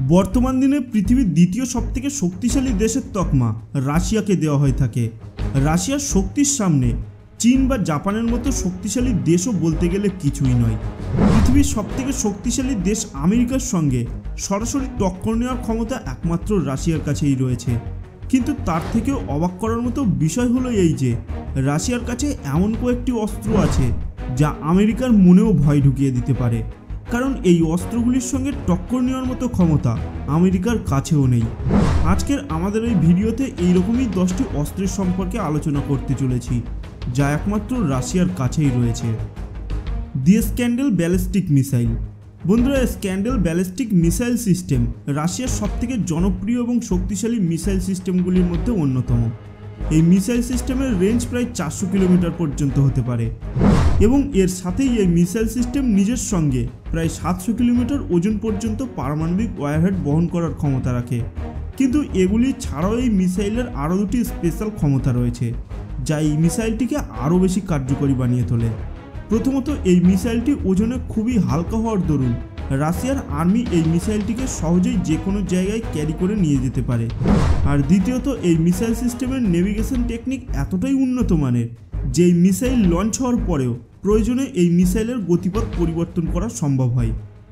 বর্তমান দিনে পৃথিবীর দ্বিতীয় সবথেকে শক্তিশালী দেশের তকমা রাশিয়াকে দেওয়া হয়ে থাকে। রাশিয়ার শক্তির সামনে চীন বা জাপানের মতো শক্তিশালী দেশও বলতে গেলে কিছুই নয়। পৃথিবীর সবথেকে শক্তিশালী দেশ আমেরিকার সঙ্গে সরাসরি টক্কর নেওয়ার ক্ষমতা একমাত্র রাশিয়ার কাছেই রয়েছে। কিন্তু তার থেকেও অবাক করার মতো বিষয় হলো এই যে রাশিয়ার কাছে এমন কয়েকটি অস্ত্র আছে যা আমেরিকার মনেও ভয় ঢুকিয়ে দিতে পারে, কারণ এই অস্ত্রগুলির সঙ্গে টক্কর নেওয়ার মতো ক্ষমতা আমেরিকার কাছেও নেই। আজকের আমাদের এই ভিডিওতে এইরকমই 10টি অস্ত্রের সম্পর্কে আলোচনা করতে চলেছি যা একমাত্র রাশিয়ার কাছেই রয়েছে। The Iskander ballistic missile. বন্ধুরা, স্ক্যান্ডেল ব্যালিস্টিক মিসাইল সিস্টেম রাশিয়ার সবথেকে জনপ্রিয় এবং শক্তিশালী মিসাইল সিস্টেমগুলির মধ্যে অন্যতম। এই মিসাইল সিস্টেমের রেঞ্জ প্রায় 400 কিলোমিটার পর্যন্ত হতে পারে এবং এর সাথেই এই মিসাইল সিস্টেম নিজের সঙ্গে প্রায় 700 কিলোমিটার ওজন পর্যন্ত পারমাণবিক ওয়ারহেড বহন করার ক্ষমতা রাখে। কিন্তু এগুলি ছাড়াও এই মিসাইলের আরও দুটি স্পেশাল ক্ষমতা রয়েছে যা এই মিসাইলটিকে আরও বেশি কার্যকরী বানিয়ে তোলে। প্রথমত, এই মিসাইলটি ওজনে খুবই হালকা হওয়ার দরুন রাশিয়ার আর্মি এই মিসাইলটিকে সহজেই যে কোনো জায়গায় ক্যারি করে নিয়ে যেতে পারে। আর দ্বিতীয়ত, এই মিসাইল সিস্টেমের নেভিগেশন টেকনিক এতটাই উন্নত মানের যে এই মিসাইল লঞ্চ হওয়ার পরেও প্রয়োজনে এই মিসাইলের গতিপথ পরিবর্তন করা সম্ভব হয়।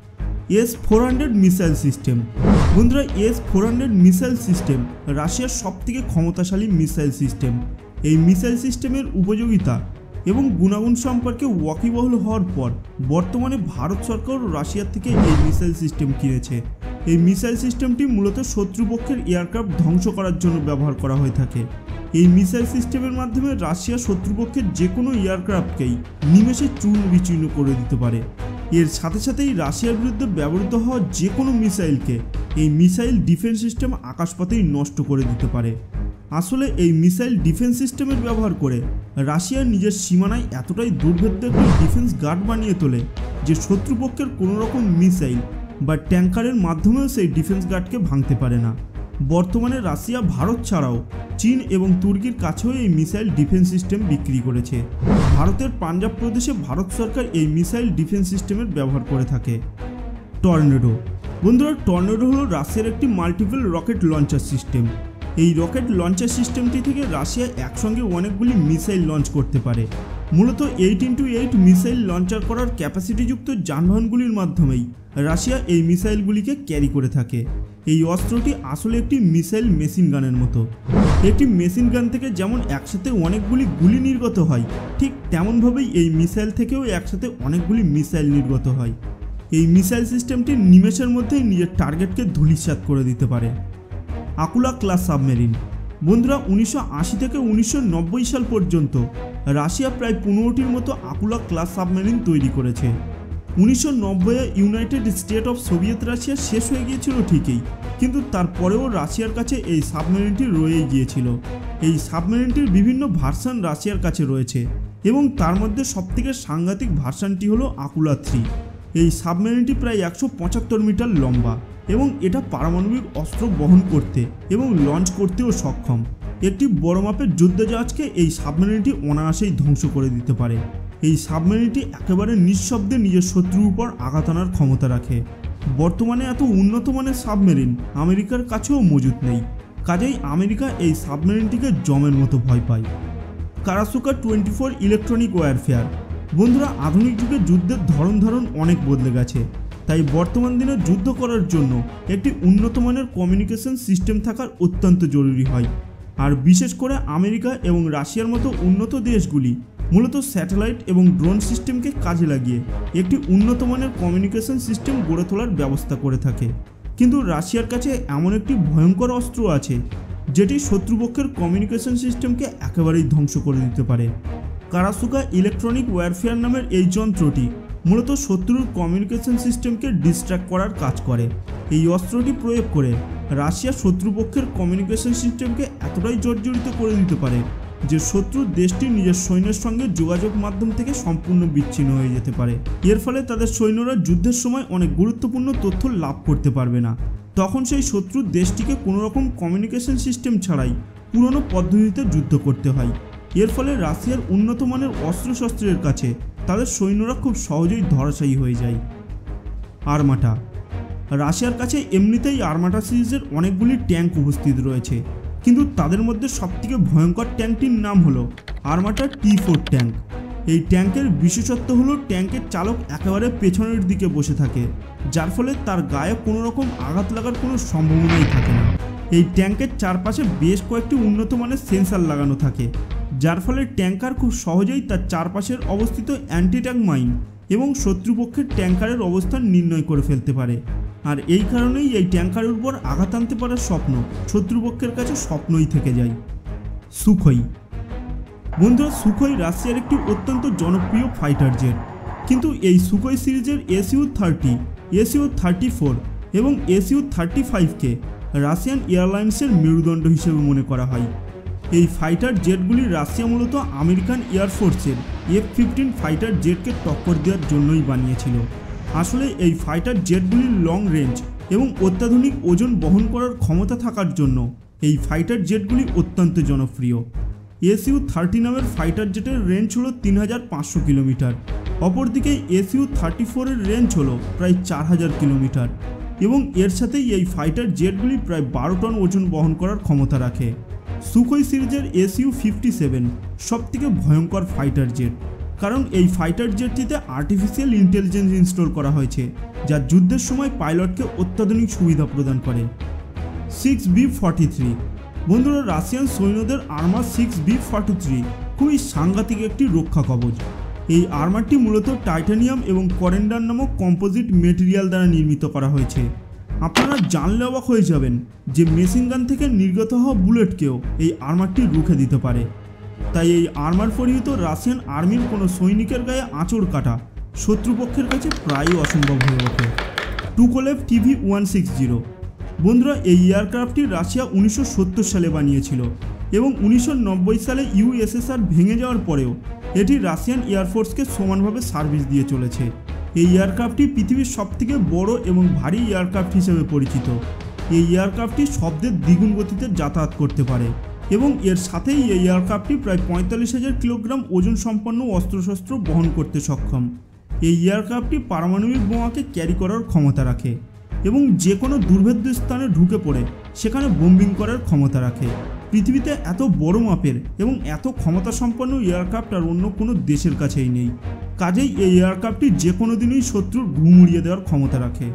S-400 missile system. বন্ধুরা, S-400 মিসাইল সিস্টেম রাশিয়ার সবথেকে ক্ষমতাশালী মিসাইল সিস্টেম। এই মিসাইল সিস্টেমের উপযোগিতা এবং গুণাগুণ সম্পর্কে ওয়াকিবহল হওয়ার পর বর্তমানে ভারত সরকার রাশিয়ার থেকে এই মিসাইল সিস্টেম কিনেছে। এই মিসাইল সিস্টেমটি মূলত শত্রুপক্ষের এয়ারক্রাফট ধ্বংস করার জন্য ব্যবহার করা হয়ে থাকে। এই মিসাইল সিস্টেমের মাধ্যমে রাশিয়া শত্রুপক্ষের যে কোনো এয়ারক্রাফটকেই নিমেষে চূর্ণ বিচূর্ণ করে দিতে পারে। এর সাথে সাথেই রাশিয়ার বিরুদ্ধে ব্যবহৃত হওয়া যে কোনো মিসাইলকে এই মিসাইল ডিফেন্স সিস্টেম আকাশপথেই নষ্ট করে দিতে পারে। আসলে এই মিসাইল ডিফেন্স সিস্টেমের ব্যবহার করে রাশিয়া নিজের সীমানায় এতটাই দুর্ভেদ্য একটি ডিফেন্স গার্ড বানিয়ে তোলে যে শত্রুপক্ষের কোনো রকম মিসাইল বা ট্যাঙ্কারের মাধ্যমেও সেই ডিফেন্স গার্ডকে ভাঙতে পারে না। বর্তমানে রাশিয়া ভারত ছাড়াও চীন এবং তুর্কির কাছেও এই মিসাইল ডিফেন্স সিস্টেম বিক্রি করেছে। ভারতের পাঞ্জাব প্রদেশে ভারত সরকার এই মিসাইল ডিফেন্স সিস্টেমের ব্যবহার করে থাকে। টর্নেডো। বন্ধুরা, টর্নেডো হলো রাশিয়ার একটি মাল্টিপল রকেট লঞ্চার সিস্টেম। এই রকেট লঞ্চার সিস্টেমটি থেকে রাশিয়া একসঙ্গে অনেকগুলি মিসাইল লঞ্চ করতে পারে। মূলত 8x8 মিসাইল লঞ্চার করার ক্যাপাসিটিযুক্ত যানবাহনগুলির মাধ্যমেই রাশিয়া এই মিসাইলগুলিকে ক্যারি করে থাকে। এই অস্ত্রটি আসলে একটি মিসাইল মেশিন গানের মতো। একটি মেশিন গান থেকে যেমন একসাথে অনেকগুলি গুলি নির্গত হয়, ঠিক তেমনভাবেই এই মিসাইল থেকেও একসাথে অনেকগুলি মিসাইল নির্গত হয়। এই মিসাইল সিস্টেমটি নিমেষের মধ্যেই নিজের টার্গেটকে ধূলিসাৎ করে দিতে পারে। Akula class submarine. বন্ধুরা, 1980 থেকে 1990 সাল পর্যন্ত রাশিয়া প্রায় 15টির মতো আকুলা ক্লাস সাবমেরিন তৈরি করেছে। 1990-এ united state of Soviet Russia শেষ হয়ে গিয়েছিল ঠিকই, কিন্তু তারপরেও রাশিয়ার কাছে এই সাবমেরিনটি রয়েই গিয়েছিল। এই সাবমেরিনটির বিভিন্ন ভার্সান রাশিয়ার কাছে রয়েছে এবং তার মধ্যে সবথেকে সাংঘাতিক ভার্সানটি হলো আকুলা 3। এই সাবমেরিনটি প্রায় 175 মিটার লম্বা এবং এটা পারমাণবিক অস্ত্র বহন করতে এবং লঞ্চ করতেও সক্ষম। একটি বড় মাপের যুদ্ধজাহাজকে এই সাবমেরিনটি অনায়াসেই ধ্বংস করে দিতে পারে। এই সাবমেরিনটি একেবারে নিঃশব্দে নিজের শত্রুর উপর আঘাত আনার ক্ষমতা রাখে। বর্তমানে এত উন্নত মানের সাবমেরিন আমেরিকার কাছেও মজুদ নেই, কাজেই আমেরিকা এই সাবমেরিনটিকে জমের মতো ভয় পায়। Krasukha 24 electronic warfare. বন্ধুরা, আধুনিক যুগে যুদ্ধের ধরন অনেক বদলে গেছে, তাই বর্তমান দিনে যুদ্ধ করার জন্য একটি উন্নত মানের কমিউনিকেশন সিস্টেম থাকার অত্যন্ত জরুরি হয়। আর বিশেষ করে আমেরিকা এবং রাশিয়ার মতো উন্নত দেশগুলি মূলত স্যাটেলাইট এবং ড্রোন সিস্টেমকে কাজে লাগিয়ে একটি উন্নত মানের কমিউনিকেশন সিস্টেম গড়ে তোলার ব্যবস্থা করে থাকে। কিন্তু রাশিয়ার কাছে এমন একটি ভয়ঙ্কর অস্ত্র আছে যেটি শত্রুপক্ষের কমিউনিকেশন সিস্টেমকে একেবারেই ধ্বংস করে দিতে পারে। কারাসুকা ইলেকট্রনিক ওয়ারফেয়ার নামের এই যন্ত্রটি মূলত শত্রুর কমিউনিকেশন সিস্টেমকে ডিস্ট্র্যাক্ট করার কাজ করে। এই অস্ত্রটি প্রয়োগ করে রাশিয়া শত্রুপক্ষের কমিউনিকেশন সিস্টেমকে এতটাই জর্জরিত করে দিতে পারে যে শত্রুর দেশটি নিজের সৈন্যের সঙ্গে যোগাযোগ মাধ্যম থেকে সম্পূর্ণ বিচ্ছিন্ন হয়ে যেতে পারে। এর ফলে তাদের সৈন্যরা যুদ্ধের সময় অনেক গুরুত্বপূর্ণ তথ্য লাভ করতে পারবে না। তখন সেই শত্রুর দেশটিকে কোনো রকম কমিউনিকেশন সিস্টেম ছাড়াই পুরনো পদ্ধতিতে যুদ্ধ করতে হয়। এর ফলে রাশিয়ার উন্নত মানের অস্ত্রশস্ত্রের কাছে তাদের সৈন্যরা খুব সহজেই ধরাশায়ী হয়ে যায়। আর্মাটা। রাশিয়ার কাছে এমনিতেই আর্মাটা সিরিজের অনেকগুলি ট্যাঙ্ক উপস্থিত রয়েছে, কিন্তু তাদের মধ্যে সবথেকে ভয়ঙ্কর ট্যাঙ্কটির নাম হলো আর্মাটা T4 ট্যাঙ্ক। এই ট্যাঙ্কের বিশেষত্ব হলো ট্যাঙ্কের চালক একেবারে পেছনের দিকে বসে থাকে, যার ফলে তার গায়ে কোনো রকম আঘাত লাগার কোনো সম্ভাবনাই থাকে না। এই ট্যাঙ্কের চারপাশে বেশ কয়েকটি উন্নত মানের সেন্সার লাগানো থাকে, যার ফলে ট্যাঙ্কার খুব সহজেই তার চারপাশের অবস্থিত অ্যান্টি ট্যাঙ্ক মাইন এবং শত্রুপক্ষের ট্যাঙ্কারের অবস্থান নির্ণয় করে ফেলতে পারে। আর এই কারণেই এই ট্যাঙ্কারের উপর আঘাত আনতে পারার স্বপ্ন শত্রুপক্ষের কাছে স্বপ্নই থেকে যায়। সুখোই। বন্ধুরা, সুখোই রাশিয়ার একটি অত্যন্ত জনপ্রিয় ফাইটার জেট, কিন্তু এই সুখোই সিরিজের SU-30, SU-34 এবং SU-35কে রাশিয়ান এয়ারলাইন্সের মেরুদণ্ড হিসেবে মনে করা হয়। এই ফাইটার জেটগুলি রাশিয়া মূলত আমেরিকান এয়ারফোর্সের F-15 ফাইটার জেটকে টক্কর দেওয়ার জন্যই বানিয়েছিল। আসলে এই ফাইটার জেটগুলির লং রেঞ্জ এবং অত্যাধুনিক ওজন বহন করার ক্ষমতা থাকার জন্য এই ফাইটার জেটগুলি অত্যন্ত জনপ্রিয়। SU-30 নামের ফাইটার জেটের রেঞ্জ হলো 3500 কিলোমিটার, অপরদিকে SU-34 এর রেঞ্জ হলো প্রায় 4000 কিলোমিটার এবং এর সাথেই এই ফাইটার জেটগুলি প্রায় 12 টন ওজন বহন করার ক্ষমতা রাখে। সুখোই সিরিজের SU-57 সবথেকে ভয়ঙ্কর ফাইটার জেট, কারণ এই ফাইটার জেটটিতে আর্টিফিশিয়াল ইন্টেলিজেন্স ইনস্টল করা হয়েছে, যা যুদ্ধের সময় পাইলটকে অত্যাধুনিক সুবিধা প্রদান করে। 6B-43। বন্ধুরা, রাশিয়ান সৈন্যদের আর্মার 6B-43 খুবই সাংঘাতিক একটি রক্ষা কবচ। এই আর্মারটি মূলত টাইটানিয়াম এবং করেন্ডার নামক কম্পোজিট মেটেরিয়াল দ্বারা নির্মিত করা হয়েছে। আপনারা জানলে অবাক হয়ে যাবেন যে মেশিন গান থেকে নির্গত হওয়া বুলেটকেও এই আর্মারটি রুখে দিতে পারে। তাই এই আর্মার পরিহিত রাশিয়ান আর্মির কোনো সৈনিকের গায়ে আঁচড় কাটা শত্রুপক্ষের কাছে প্রায়ই অসম্ভব হয়ে ওঠে। টুকোলেভ TV-160। বন্ধুরা, এই এয়ারক্রাফটটি রাশিয়া 1970 সালে বানিয়েছিল এবং 1990 সালে USSR ভেঙে যাওয়ার পরেও এটি রাশিয়ান এয়ারফোর্সকে সমানভাবে সার্ভিস দিয়ে চলেছে। এই এয়ারক্রাফটটি পৃথিবীর সবথেকে বড় এবং ভারী এয়ারক্রাফট হিসেবে পরিচিত। এই এয়ারক্রাফটটি শব্দের দ্বিগুণ গতিতে যাতায়াত করতে পারে এবং এর সাথেই এই এয়ারক্রাফটটি প্রায় 45,000 কিলোগ্রাম ওজন সম্পন্ন অস্ত্রশস্ত্র বহন করতে সক্ষম। এই এয়ারক্রাফটটি পারমাণবিক বোমাকে ক্যারি করার ক্ষমতা রাখে এবং যে কোনো দুর্ভেদ্য স্থানে ঢুকে পড়ে সেখানে বোম্বিং করার ক্ষমতা রাখে। পৃথিবীতে এত বড় মাপের এবং এত ক্ষমতা সম্পন্ন এয়ারক্রাফট আর অন্য কোনো দেশের কাছেই নেই। কাজেই এই এয়ারক্রাফটটি যে কোনো দিনই শত্রুর ঘুম উড়িয়ে দেওয়ার ক্ষমতা রাখে।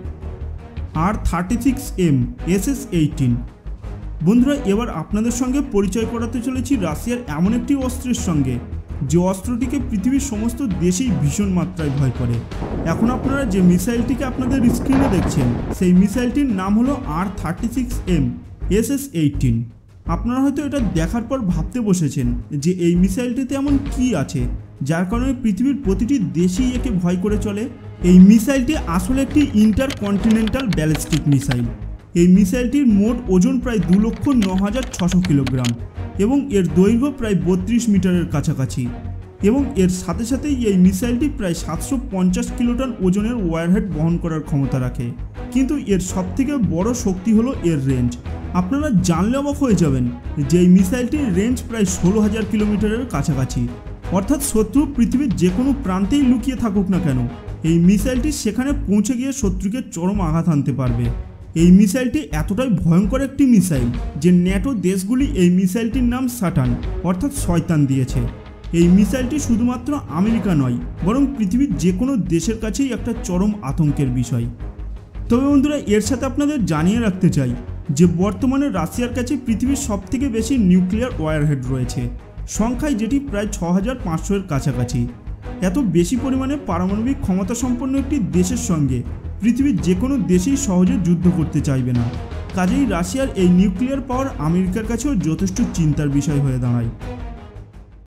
R-36M SS-18। বন্ধুরা, এবার আপনাদের সঙ্গে পরিচয় করাতে চলেছি রাশিয়ার এমন একটি অস্ত্রের সঙ্গে যে অস্ত্রটিকে পৃথিবীর সমস্ত দেশেই ভীষণ মাত্রায় ভয় করে। এখন আপনারা যে মিসাইলটিকে আপনাদের স্ক্রিনে দেখছেন সেই মিসাইলটির নাম হলো R-36M SS-18। আপনারা হয়তো এটা দেখার পর ভাবতে বসেছেন যে এই মিসাইলটিতে এমন কি আছে যার কারণে পৃথিবীর প্রতিটি দেশই একে ভয় করে চলে। এই মিসাইলটি আসলে একটি ইন্টারকন্টিনেন্টাল ব্যালিস্টিক মিসাইল। এই মিসাইলটির মোট ওজন প্রায় 2,09,600 কিলোগ্রাম এবং এর দৈর্ঘ্য প্রায় 32 মিটারের কাছাকাছি এবং এর সাথে সাথেই এই মিসাইলটি প্রায় 750 কিলোটন ওজনের ওয়ারহেড বহন করার ক্ষমতা রাখে। কিন্তু এর সবথেকে বড় শক্তি হলো এর রেঞ্জ। আপনারা জানলে অবাক হয়ে যাবেন যে এই মিসাইলটির রেঞ্জ প্রায় 16,000 কিলোমিটারের কাছাকাছি, অর্থাৎ শত্রু পৃথিবীর যে কোনো প্রান্তেই লুকিয়ে থাকুক না কেন এই মিসাইলটি সেখানে পৌঁছে গিয়ে শত্রুকে চরম আঘাত আনতে পারবে। এই মিসাইলটি এতটাই ভয়ঙ্কর একটি মিসাইল যে ন্যাটো দেশগুলি এই মিসাইলটির নাম সাটান অর্থাৎ শয়তান দিয়েছে। এই মিসাইলটি শুধুমাত্র আমেরিকা নয়, বরং পৃথিবীর যে কোনো দেশের কাছেই একটা চরম আতঙ্কের বিষয়। তবে বন্ধুরা, এর সাথে আপনাদের জানিয়ে রাখতে চাই যে বর্তমানে রাশিয়ার কাছে পৃথিবীর সবথেকে বেশি নিউক্লিয়ার ওয়ারহেড রয়েছে, সংখ্যায় যেটি প্রায় 6,500-এর কাছাকাছি। এত বেশি পরিমাণে পারমাণবিক ক্ষমতা সম্পন্ন একটি দেশের সঙ্গে পৃথিবীর যে কোনো দেশেই সহজে যুদ্ধ করতে চাইবে না। কাজেই রাশিয়ার এই নিউক্লিয়ার পাওয়ার আমেরিকার কাছেও যথেষ্ট চিন্তার বিষয় হয়ে দাঁড়ায়।